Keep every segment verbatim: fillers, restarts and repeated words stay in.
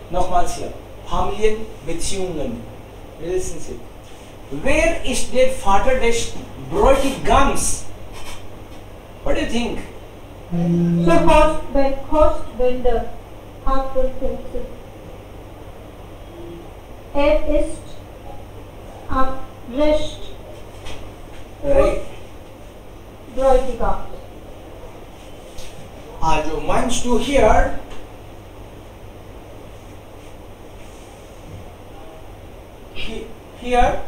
Nochmals hier. Familienbeziehungen. Relationship. Where ist der Vater des Bräutigams? What do you think? The host, host vendor. Abgeschlossen. Er ist am Recht. Right. Bräutigam. Also meinst du hier here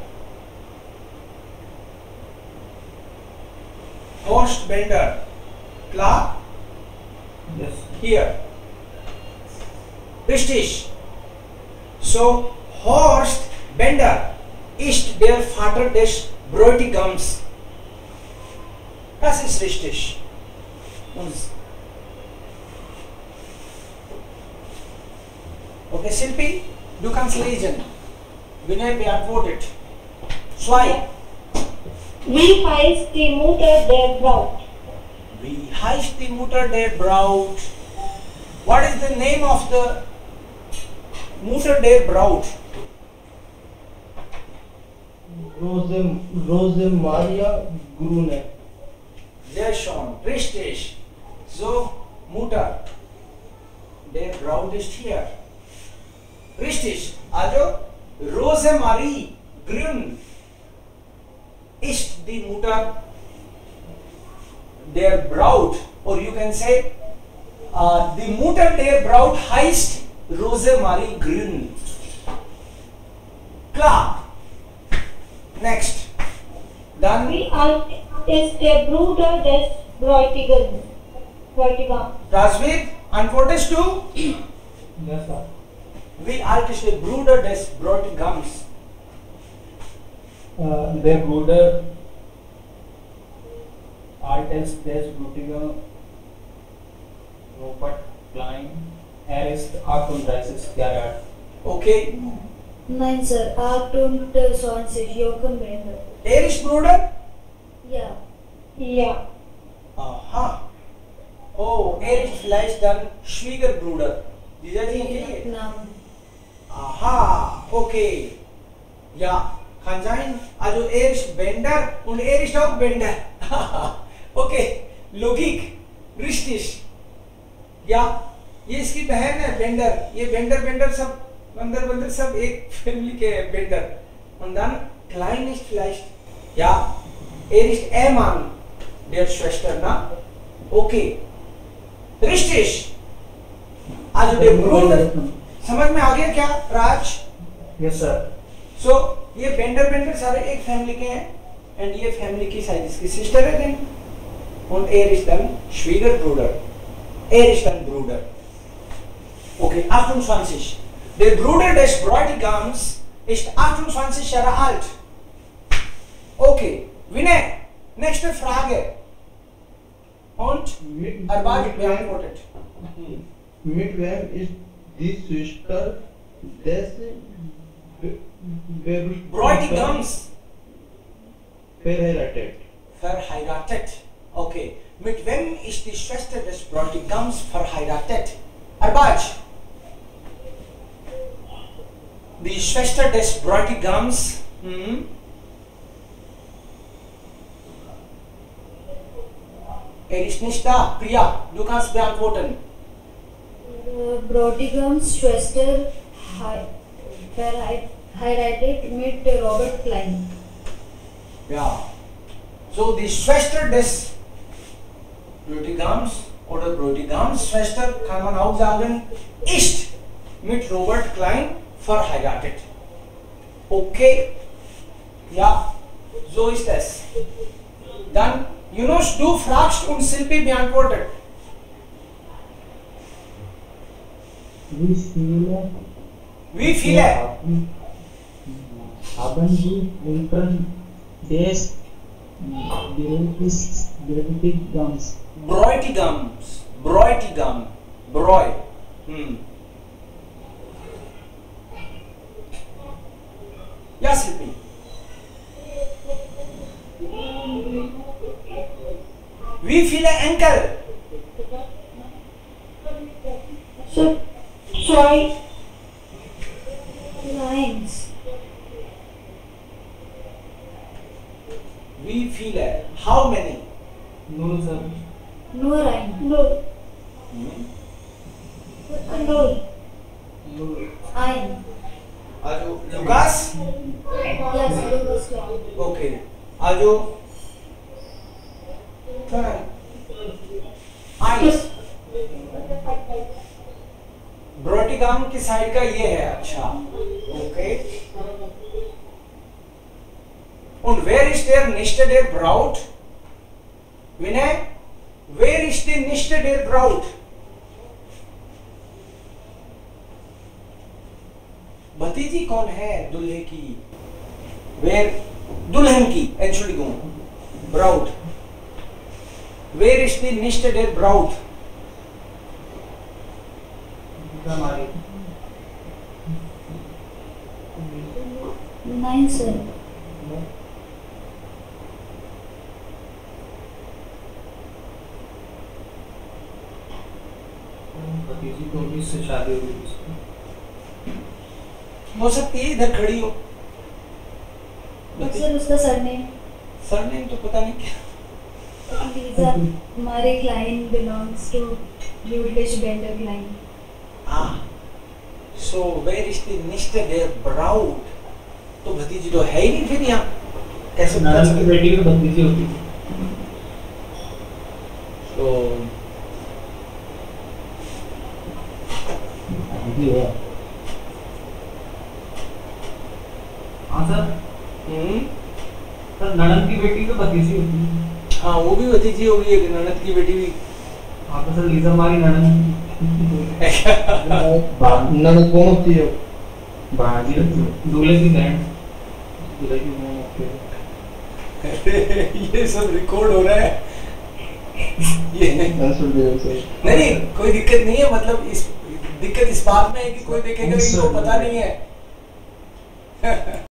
host vendor, klar? Yes. Here. Richtig. So Horst Bender ist der Vater des Bräutigams. Das ist richtig. Und okay, Silpi, du kannst lesen. Vinay beantwortet. Zwei. Wie heißt die Mutter der Braut? Wie heißt die Mutter der Braut? What is the name of the Mutter der Braut? Rose, Rose Maria Grune. Sehr schön, richtig. So, Mutter der Braut ist hier. Richtig. Also, Rosemarie Grün ist die Mutter der Braut. Or you can say, uh, die Mutter der Braut heißt Rosemarie Grün. Klar. Next. Dann. Wie alt ist der Bruder des Bräutigams? Bräutigam. Rasvid, antwortest du? Yes, sir. Wie alt ist der Bruder des Bräutigams? Uh, der Bruder Artist des Bräutigam Robert Klein. Er ist achtunddreißig Jahre alt. Okay. Nein, Sir. achtundzwanzig. Jochen Bender. Er ist Bruder? Ja. Ja. Aha. Oh, er ist vielleicht dann Schwiegerbruder. Dieser Ding. Namen. Aha, okay. Ja, kann sein. Also er ist Bender und er ist auch Bender. Okay, Logik. Richtig. Ja, ये इसकी बहन है vendor. ये Bender vendor सब बंदर बंदर सब एक फैमिली के हैं, Bender. Und dann Klein ist vielleicht. Ja, er ist Ehemann der Schwester, na? Okay. Richtig. Also der Bruder. समझ में आ गया क्या Raj? Yes, sir. So so, ये बेंडर बेंडर सारे एक फैमिली के हैं एंड ये फैमिली की साइड इसकी सिस्टर है दिन und er ist dann Schwiegerbruder. Er ist dann Bruder. Okay, achtundzwanzig. Der Bruder des Bräutigams ist achtundzwanzig Jahre alt. Okay, Vinay, nächste Frage. Und Arbeit beantwortet. Mit wem ist die Schwester des Bräutigams verheiratet? Verheiratet. Okay. Mit wem ist die Schwester des Bräutigams verheiratet? Arbaj. Die Schwester des Bräutigams. Hm? Er ist nicht da. Priya, du kannst beantworten. Bräutigams Schwester verheiratet mit Robert Klein. Ja. So die Schwester des Bräutigams oder Bräutigams Schwester kann man auch sagen, ist mit Robert Klein verheiratet. Okay? Ja, so ist es. Dann, Yunus, du fragst und Silpi beantwortet. Wie viele? Wie viele? Haben Sie Eltern des Bräutigams? Bräutigams. Bräutigam. Bräu. Hm. Ja, Silpi. Wie viele Enkel? So, zwei. Nines. We feel है how many? Null, sir. Nur ein. Null. Null. Null. Ein. आजो Lukas? Yes, Lucas Klein. Okay. आजो Eins. ब्रोटिगम की side का ये है अच्छा okay und wer ist der Nichte der Braut Vinay wer ist die Nichte der Braut भतीजी कौन है दूल्हे की wer दुल्हन की Entschuldigung Braut wer ist die Nichte der Braut हमारी Nine, sir. भतीजी को भी से शादी हुई उसकी। हो सकती है इधर खड़ी हो सर उसका सरनेम सरनेम तो पता नहीं क्या लीजा हमारे क्लाइंट बिलोंग्स टू यूलिश Bender client ah so where is the Nichte der Braut तो भतीजी तो है ही नहीं फिर यहाँ कैसे पता ननद की चले बेटी की भतीजी होती है। तो हाँ सर हम्म सर ननद की बेटी की भतीजी होती है। हाँ वो भी भतीजी होगी एक ननद की बेटी भी हाँ तो सर लीजा हमारी ननद ननद कौन होती है भाजी होती है दूल्हे की बहन दूल्हे की बहन होती है। ये सब रिकॉर्ड हो रहा है ये आंसर दे सर नहीं नहीं कोई दिक्कत नहीं है मतलब इस दिक्कत इस बात में है कि कोई देखेगा इनको पता नहीं है